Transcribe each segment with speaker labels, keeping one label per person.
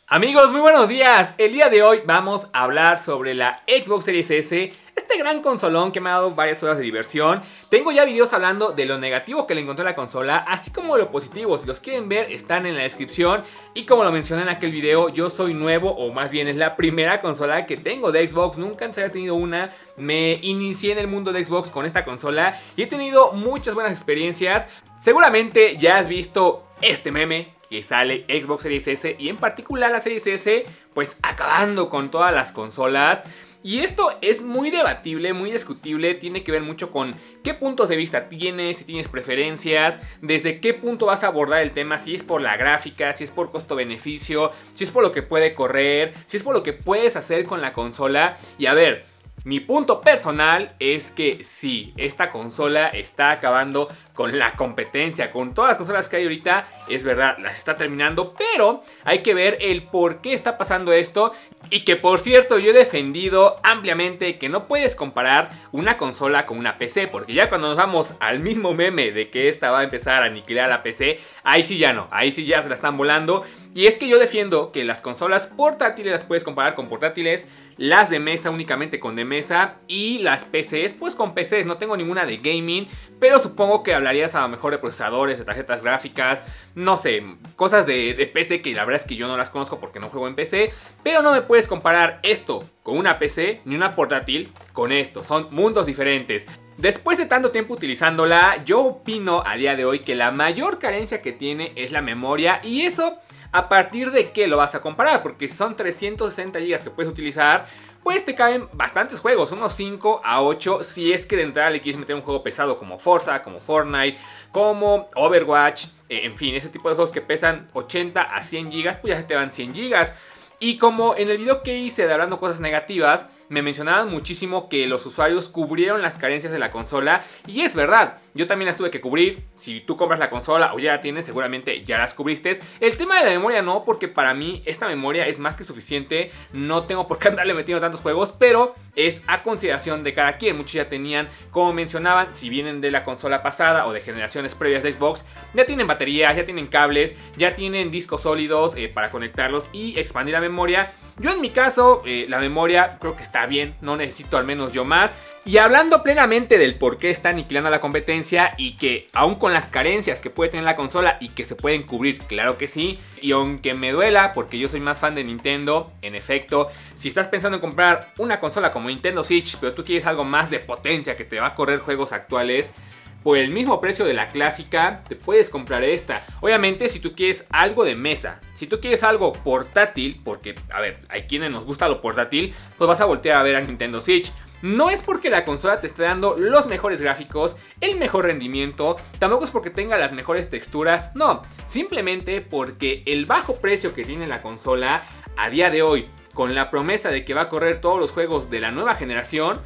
Speaker 1: Amigos, muy buenos días. El día de hoy vamos a hablar sobre la Xbox Series S, este gran consolón que me ha dado varias horas de diversión. Tengo ya videos hablando de lo negativo que le encontré a la consola, así como de lo positivo. Si los quieren ver, están en la descripción. Y como lo mencioné en aquel video, yo soy nuevo, o más bien es la primera consola que tengo de Xbox. Nunca antes había tenido una. Me inicié en el mundo de Xbox con esta consola y he tenido muchas buenas experiencias. Seguramente ya has visto este meme que sale Xbox Series S y en particular la Series S, pues acabando con todas las consolas. Y esto es muy debatible, muy discutible, tiene que ver mucho con qué puntos de vista tienes, si tienes preferencias, desde qué punto vas a abordar el tema, si es por la gráfica, si es por costo-beneficio, si es por lo que puede correr, si es por lo que puedes hacer con la consola. Y a ver, mi punto personal es que sí, esta consola está acabando con la competencia, con todas las consolas que hay ahorita, es verdad, las está terminando, pero hay que ver el por qué está pasando esto. Y que por cierto, yo he defendido ampliamente que no puedes comparar una consola con una PC, porque ya cuando nos vamos al mismo meme de que esta va a empezar a aniquilar a la PC, ahí sí ya no, ahí sí ya se la están volando. Y es que yo defiendo que las consolas portátiles las puedes comparar con portátiles, las de mesa únicamente con de mesa y las PCs pues con PCs. No tengo ninguna de gaming, pero supongo que hablarías a lo mejor de procesadores, de tarjetas gráficas, no sé, cosas de PC que la verdad es que yo no las conozco porque no juego en PC. Pero no me puedes comparar esto con una PC ni una portátil con esto, son mundos diferentes. Después de tanto tiempo utilizándola, yo opino a día de hoy que la mayor carencia que tiene es la memoria. Y eso, ¿a partir de qué lo vas a comparar? Porque si son 360 GB que puedes utilizar, pues te caben bastantes juegos, unos 5 a 8 si es que de entrada le quieres meter un juego pesado como Forza, como Fortnite, como Overwatch, en fin, ese tipo de juegos que pesan 80 a 100 GB, pues ya se te van 100 GB. Y como en el video que hice de hablando cosas negativas, me mencionaban muchísimo que los usuarios cubrieron las carencias de la consola. Y es verdad, yo también las tuve que cubrir. Si tú compras la consola o ya la tienes, seguramente ya las cubriste. El tema de la memoria no, porque para mí esta memoria es más que suficiente. No tengo por qué andarle metiendo tantos juegos, pero es a consideración de cada quien. Muchos ya tenían, como mencionaban, si vienen de la consola pasada o de generaciones previas de Xbox, ya tienen baterías, ya tienen cables, ya tienen discos sólidos para conectarlos y expandir la memoria. Yo en mi caso, la memoria creo que está bien, no necesito al menos yo más. Y hablando plenamente del por qué está aniquilando la competencia y que aún con las carencias que puede tener la consola y que se pueden cubrir, claro que sí. Y aunque me duela porque yo soy más fan de Nintendo, en efecto, si estás pensando en comprar una consola como Nintendo Switch, pero tú quieres algo más de potencia que te va a correr juegos actuales, por el mismo precio de la clásica, te puedes comprar esta. Obviamente, si tú quieres algo de mesa, si tú quieres algo portátil, porque, a ver, hay quienes nos gusta lo portátil, pues vas a voltear a ver a Nintendo Switch. No es porque la consola te esté dando los mejores gráficos, el mejor rendimiento, tampoco es porque tenga las mejores texturas, no. Simplemente porque el bajo precio que tiene la consola a día de hoy, con la promesa de que va a correr todos los juegos de la nueva generación,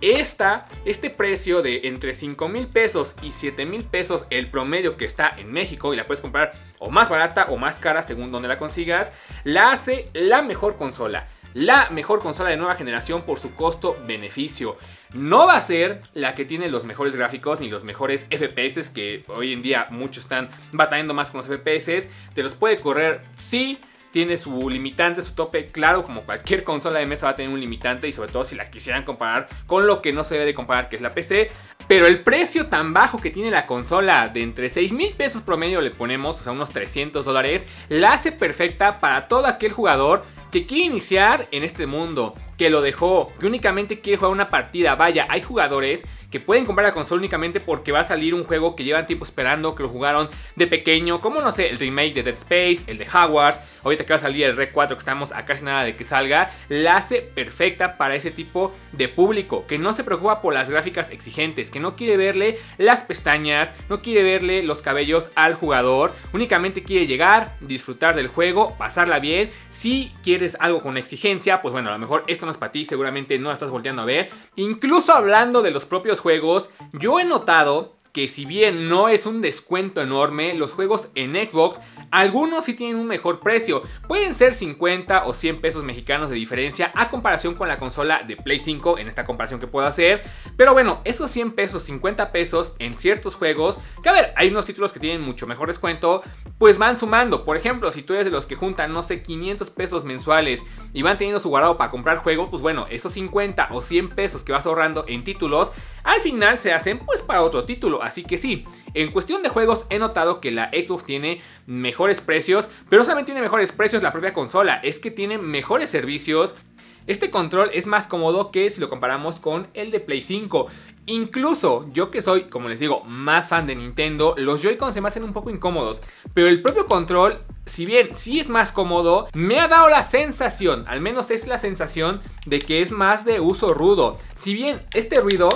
Speaker 1: este precio de entre 5,000 pesos y 7,000 pesos el promedio que está en México, y la puedes comprar o más barata o más cara según donde la consigas, la hace la mejor consola. La mejor consola de nueva generación por su costo-beneficio. No va a ser la que tiene los mejores gráficos ni los mejores FPS, que hoy en día muchos están batallando más con los FPS. Te los puede correr, sí. Tiene su limitante, su tope, claro, como cualquier consola de mesa va a tener un limitante, y sobre todo si la quisieran comparar con lo que no se debe de comparar, que es la PC. Pero el precio tan bajo que tiene la consola, de entre 6,000 pesos promedio le ponemos, o sea unos $300, la hace perfecta para todo aquel jugador que quiere iniciar en este mundo, que lo dejó, que únicamente quiere jugar una partida. Vaya, hay jugadores que pueden comprar la consola únicamente porque va a salir un juego que llevan tiempo esperando, que lo jugaron de pequeño, como no sé, el remake de Dead Space, el de Hogwarts, ahorita que va a salir el Rec 4 que estamos a casi nada de que salga. La hace perfecta para ese tipo de público, que no se preocupa por las gráficas exigentes, que no quiere verle las pestañas, no quiere verle los cabellos al jugador, únicamente quiere llegar, disfrutar del juego, pasarla bien. Si quieres algo con exigencia, pues bueno, a lo mejor esto no es para ti, seguramente no la estás volteando a ver. Incluso hablando de los propios juegos, yo he notado que si bien no es un descuento enorme, los juegos en Xbox, algunos sí tienen un mejor precio. Pueden ser 50 o 100 pesos mexicanos de diferencia a comparación con la consola de Play 5, en esta comparación que puedo hacer. Pero bueno, esos 100 pesos, 50 pesos en ciertos juegos, que a ver, hay unos títulos que tienen mucho mejor descuento, pues van sumando. Por ejemplo, si tú eres de los que juntan, no sé, 500 pesos mensuales y van teniendo su guardado para comprar juegos, pues bueno, esos 50 o 100 pesos que vas ahorrando en títulos, al final se hacen pues para otro título. Así que sí, en cuestión de juegos he notado que la Xbox tiene mejores precios, pero no solamente tiene mejores precios la propia consola, es que tiene mejores servicios. Este control es más cómodo que si lo comparamos con el de Play 5. Incluso yo que soy, como les digo, más fan de Nintendo, los Joy-Con se me hacen un poco incómodos, pero el propio control, si bien sí es más cómodo, me ha dado la sensación, al menos es la sensación, de que es más de uso rudo. Si bien este ruido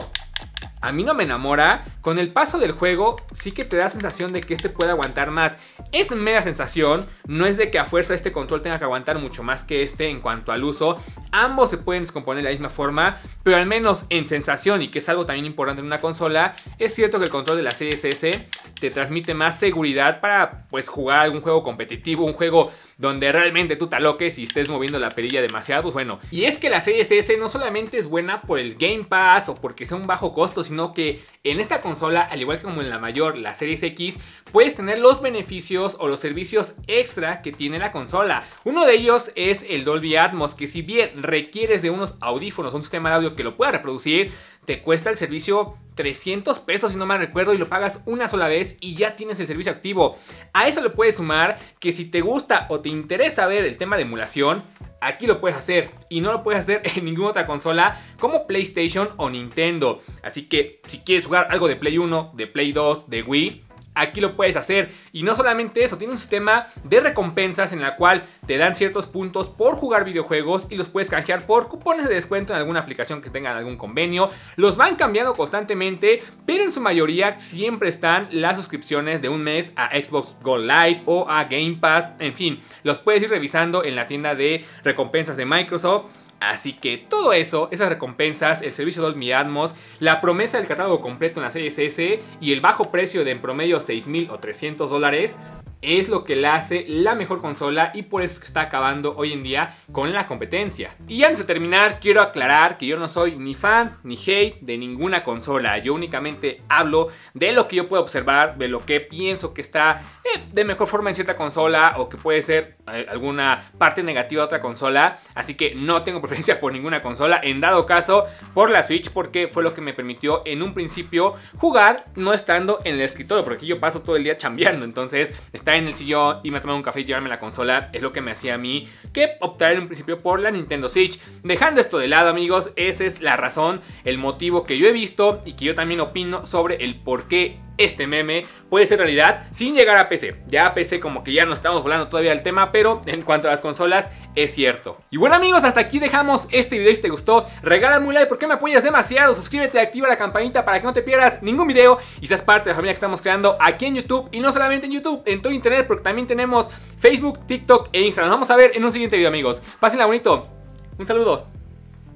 Speaker 1: a mí no me enamora, con el paso del juego sí que te da la sensación de que este puede aguantar más. Es mera sensación, no es de que a fuerza este control tenga que aguantar mucho más que este en cuanto al uso. Ambos se pueden descomponer de la misma forma, pero al menos en sensación, y que es algo también importante en una consola, es cierto que el control de la Series S te transmite más seguridad para pues jugar algún juego competitivo, un juego donde realmente tú te aloques y estés moviendo la perilla demasiado, pues bueno. Y es que la Series S no solamente es buena por el Game Pass o porque sea un bajo costo, sino que en esta consola, al igual que como en la mayor, la Series X, puedes tener los beneficios o los servicios extra que tiene la consola. Uno de ellos es el Dolby Atmos, que si bien requieres de unos audífonos, un sistema de audio que lo pueda reproducir, te cuesta el servicio 300 pesos si no mal recuerdo, y lo pagas una sola vez y ya tienes el servicio activo. A eso le puedes sumar que si te gusta o te interesa ver el tema de emulación, aquí lo puedes hacer y no lo puedes hacer en ninguna otra consola como PlayStation o Nintendo. Así que si quieres jugar algo de Play 1, de Play 2, de Wii, aquí lo puedes hacer. Y no solamente eso, tiene un sistema de recompensas en la cual te dan ciertos puntos por jugar videojuegos y los puedes canjear por cupones de descuento en alguna aplicación que tengan algún convenio. Los van cambiando constantemente, pero en su mayoría siempre están las suscripciones de un mes a Xbox Gold Live o a Game Pass. En fin, los puedes ir revisando en la tienda de recompensas de Microsoft. Así que todo eso, esas recompensas, el servicio Dolby Atmos, la promesa del catálogo completo en la Series S y el bajo precio de en promedio $6,000 o $300 es lo que la hace la mejor consola, y por eso es que está acabando hoy en día con la competencia. Y antes de terminar, quiero aclarar que yo no soy ni fan ni hate de ninguna consola. Yo únicamente hablo de lo que yo puedo observar, de lo que pienso que está de mejor forma en cierta consola, o que puede ser alguna parte negativa de otra consola. Así que no tengo preferencia por ninguna consola, en dado caso por la Switch, porque fue lo que me permitió en un principio jugar no estando en el escritorio, porque yo paso todo el día chambeando. Entonces estar en el sillón y me tomar un café y llevarme la consola es lo que me hacía a mí que optar en un principio por la Nintendo Switch. Dejando esto de lado, amigos, esa es la razón, el motivo que yo he visto y que yo también opino sobre el por qué este meme puede ser realidad sin llegar a PC. Ya a PC como que ya no estamos volando todavía el tema, pero en cuanto a las consolas es cierto. Y bueno, amigos, hasta aquí dejamos este video. Si te gustó, regálame un like porque me apoyas demasiado. Suscríbete, activa la campanita para que no te pierdas ningún video y seas parte de la familia que estamos creando aquí en YouTube. Y no solamente en YouTube, en todo internet, porque también tenemos Facebook, TikTok e Instagram. Nos vamos a ver en un siguiente video, amigos. Pásenla bonito. Un saludo.